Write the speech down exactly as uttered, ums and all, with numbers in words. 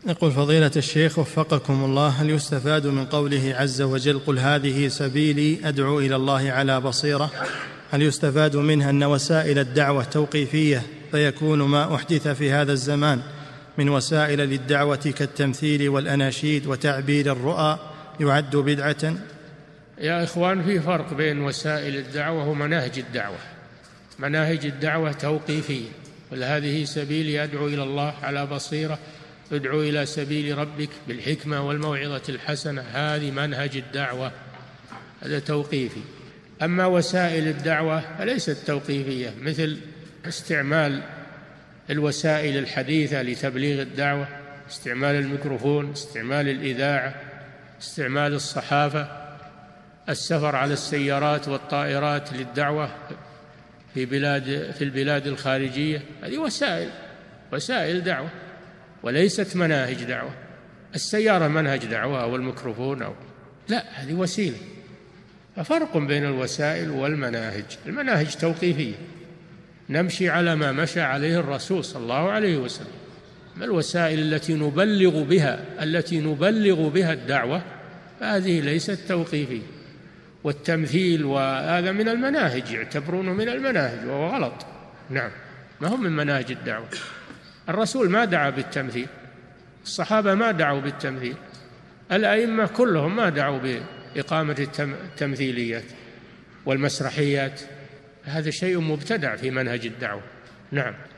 يقول فضيلة الشيخ وفقكم الله، هل يستفاد من قوله عز وجل قل هذه سبيلي أدعو إلى الله على بصيرة، هل يستفاد منها أن وسائل الدعوة توقيفية فيكون ما أحدث في هذا الزمان من وسائل للدعوة كالتمثيل والأناشيد وتعبير الرؤى يعد بدعة؟ يا إخوان، في فرق بين وسائل الدعوة ومناهج الدعوة. مناهج الدعوة توقيفية، قل هذه سبيلي أدعو إلى الله على بصيرة، ادعو إلى سبيل ربك بالحكمة والموعظة الحسنة، هذه منهج الدعوة، هذا توقيفي. أما وسائل الدعوة فليست توقيفية، مثل استعمال الوسائل الحديثة لتبليغ الدعوة، استعمال الميكروفون، استعمال الإذاعة، استعمال الصحافة، السفر على السيارات والطائرات للدعوة في بلاد في البلاد الخارجية، هذه وسائل وسائل دعوة وليست مناهج دعوة. السيارة منهج دعوة أو الميكروفون أو لا، هذه وسيلة. ففرق بين الوسائل والمناهج. المناهج توقيفية، نمشي على ما مشى عليه الرسول صلى الله عليه وسلم. ما الوسائل التي نبلغ بها التي نبلغ بها الدعوة هذه ليست توقيفية. والتمثيل وهذا من المناهج، يعتبرونه من المناهج وهو غلط. نعم، ما هم من مناهج الدعوة. الرسول ما دعا بالتمثيل، الصحابة ما دعوا بالتمثيل، الأئمة كلهم ما دعوا بإقامة التمثيليات والمسرحيات. هذا شيء مبتدع في منهج الدعوة. نعم.